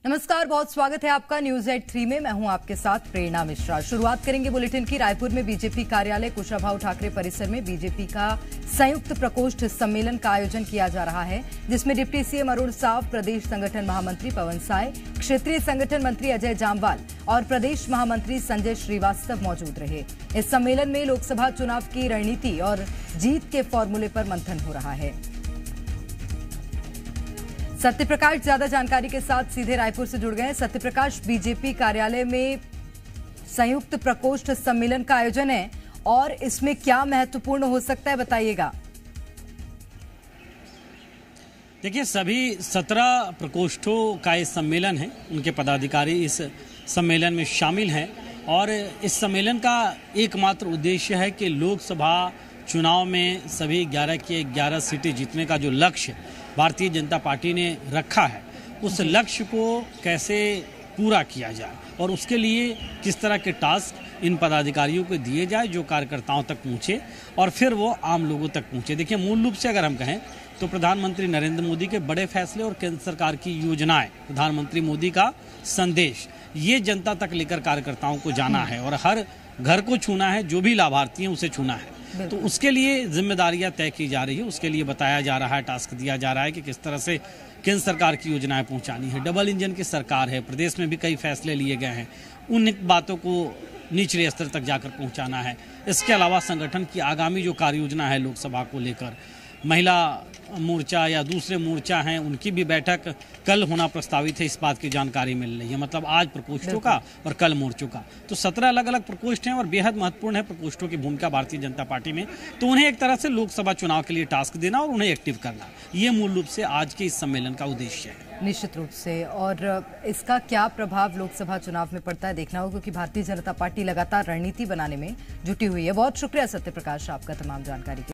नमस्कार, बहुत स्वागत है आपका न्यूज एट 3 में। मैं हूं आपके साथ प्रेरणा मिश्रा। शुरुआत करेंगे बुलेटिन की। रायपुर में बीजेपी कार्यालय कुशाभाऊ ठाकरे परिसर में बीजेपी का संयुक्त प्रकोष्ठ सम्मेलन का आयोजन किया जा रहा है, जिसमें डिप्टी सीएम अरुण साव, प्रदेश संगठन महामंत्री पवन साय, क्षेत्रीय संगठन मंत्री अजय जामवाल और प्रदेश महामंत्री संजय श्रीवास्तव मौजूद रहे। इस सम्मेलन में लोकसभा चुनाव की रणनीति और जीत के फॉर्मूले पर मंथन हो रहा है। सत्यप्रकाश ज्यादा जानकारी के साथ सीधे रायपुर से जुड़ गए हैं। सत्यप्रकाश, बीजेपी कार्यालय में संयुक्त प्रकोष्ठ सम्मेलन का आयोजन है और इसमें क्या महत्वपूर्ण हो सकता है, बताइएगा। देखिए, सभी 17 प्रकोष्ठों का ये सम्मेलन है। उनके पदाधिकारी इस सम्मेलन में शामिल हैं और इस सम्मेलन का एकमात्र उद्देश्य है कि लोकसभा चुनाव में सभी 11 की 11 सीटें जीतने का जो लक्ष्य भारतीय जनता पार्टी ने रखा है, उस लक्ष्य को कैसे पूरा किया जाए और उसके लिए किस तरह के टास्क इन पदाधिकारियों को दिए जाए जो कार्यकर्ताओं तक पहुंचे और फिर वो आम लोगों तक पहुंचे। देखिए, मूल रूप से अगर हम कहें तो प्रधानमंत्री नरेंद्र मोदी के बड़े फैसले और केंद्र सरकार की योजनाएं, प्रधानमंत्री मोदी का संदेश, ये जनता तक लेकर कार्यकर्ताओं को जाना है और हर घर को छूना है, जो भी लाभार्थी हैं उसे छूना है। तो उसके लिए जिम्मेदारियां तय की जा रही है, उसके लिए बताया जा रहा है, टास्क दिया जा रहा है कि किस तरह से केंद्र सरकार की योजनाएं पहुंचानी है। डबल इंजन की सरकार है, प्रदेश में भी कई फैसले लिए गए हैं, उन बातों को निचले स्तर तक जाकर पहुंचाना है। इसके अलावा संगठन की आगामी जो कार्य योजना है लोकसभा को लेकर, महिला मोर्चा या दूसरे मोर्चा हैं, उनकी भी बैठक कल होना प्रस्तावित है, इस बात की जानकारी मिल रही है। मतलब आज प्रकोष्ठों का और कल मोर्चों का। तो 17 अलग अलग प्रकोष्ठ हैं और बेहद महत्वपूर्ण है प्रकोष्ठों की भूमिका भारतीय जनता पार्टी में। तो उन्हें एक तरह से लोकसभा चुनाव के लिए टास्क देना और उन्हें एक्टिव करना, ये मूल रूप से आज के इस सम्मेलन का उद्देश्य है। निश्चित रूप से। और इसका क्या प्रभाव लोकसभा चुनाव में पड़ता है, देखना होगा, क्योंकि भारतीय जनता पार्टी लगातार रणनीति बनाने में जुटी हुई है। बहुत शुक्रिया सत्यप्रकाश, आपका तमाम जानकारी के